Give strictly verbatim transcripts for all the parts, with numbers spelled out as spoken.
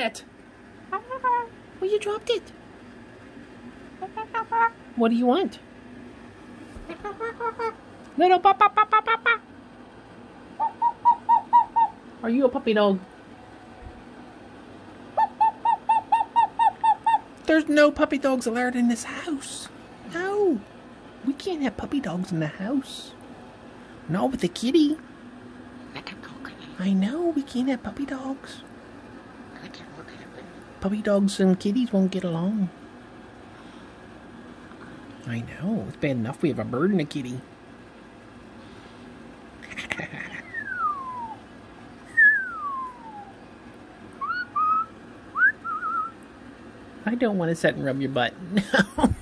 that? Well, you dropped it. What do you want? Little papa papa papa. Are you a puppy dog? There's no puppy dogs allowed in this house. No. We can't have puppy dogs in the house. Not with the kitty. I know, we can't have puppy dogs. Puppy dogs and kitties won't get along. I know, it's bad enough we have a bird and a kitty. I don't want to sit and rub your butt. No.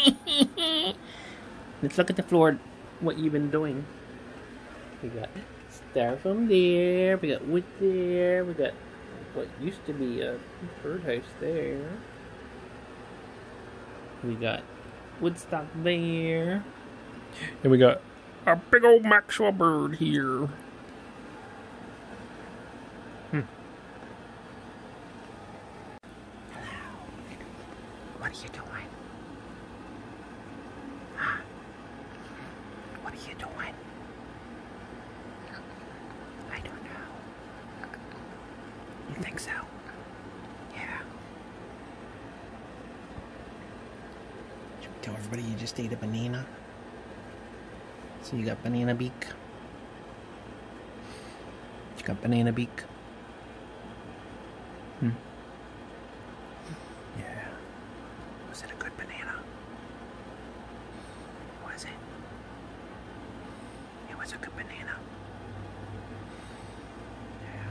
Let's look at the floor, what you've been doing. We got styrofoam there, we got wood there, we got what used to be a birdhouse there. We got woodstock there. And we got a big old Maxwell bird here. Hmm. Hello. What are you doing? Huh? What are you doing? I don't know. You think so? Yeah. Should we tell everybody you just ate a banana? So you got banana beak? You got banana beak? Hmm? Yeah. Was it a good banana? Was it? It was a good banana. Yeah.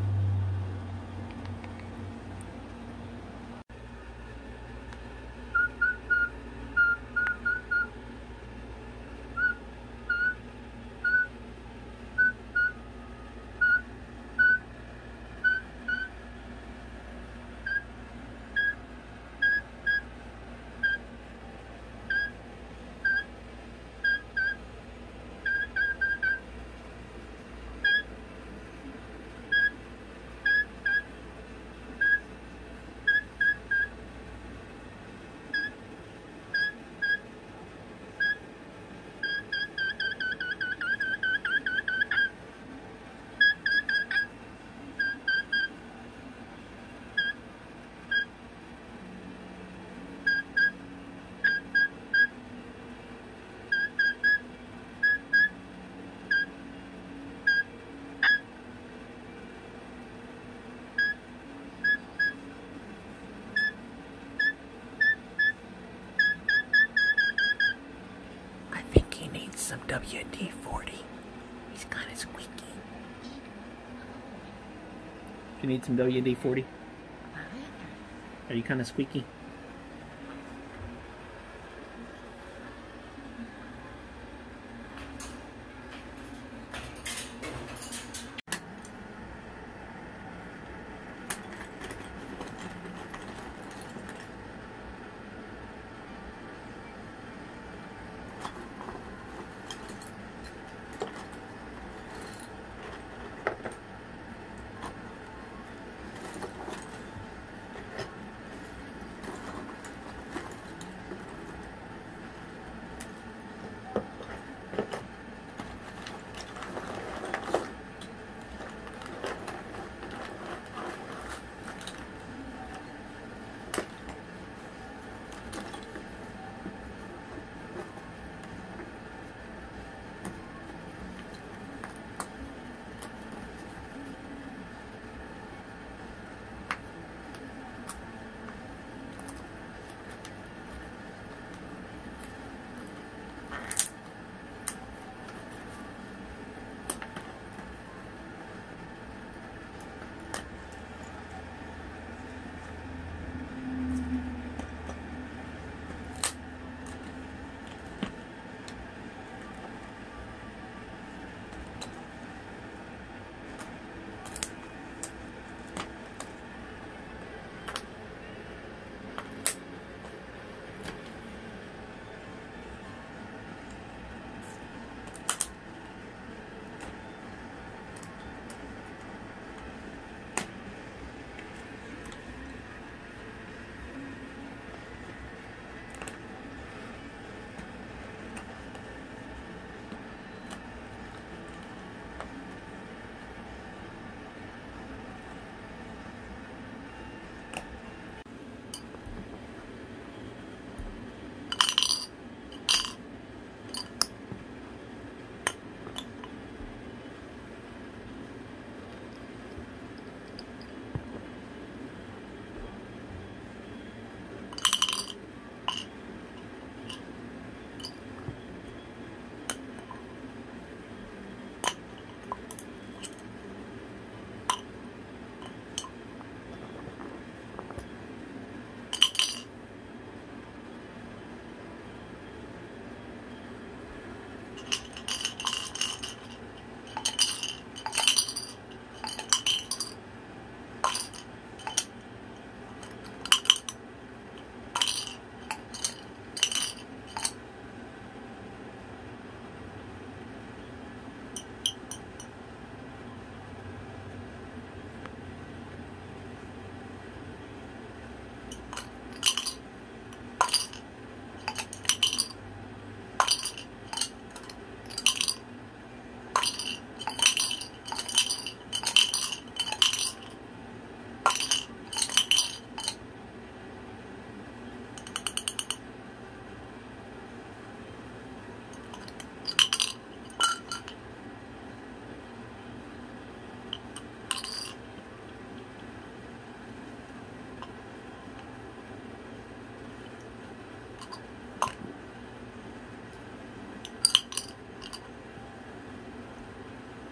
Some W D forty. He's kind of squeaky. You need some W D forty? Are you kind of squeaky?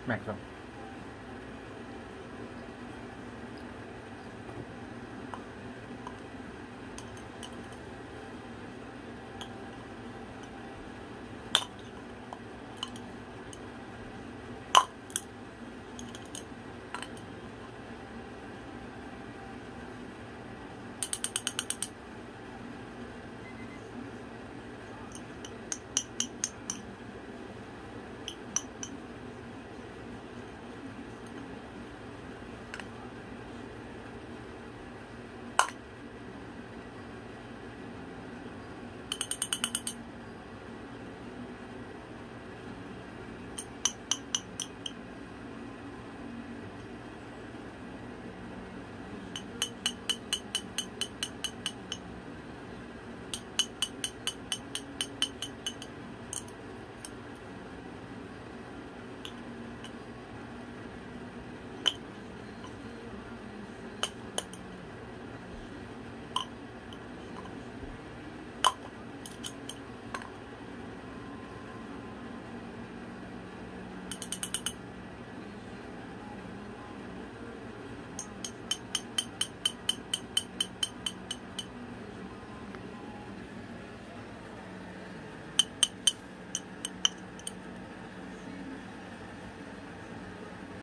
Maxwell.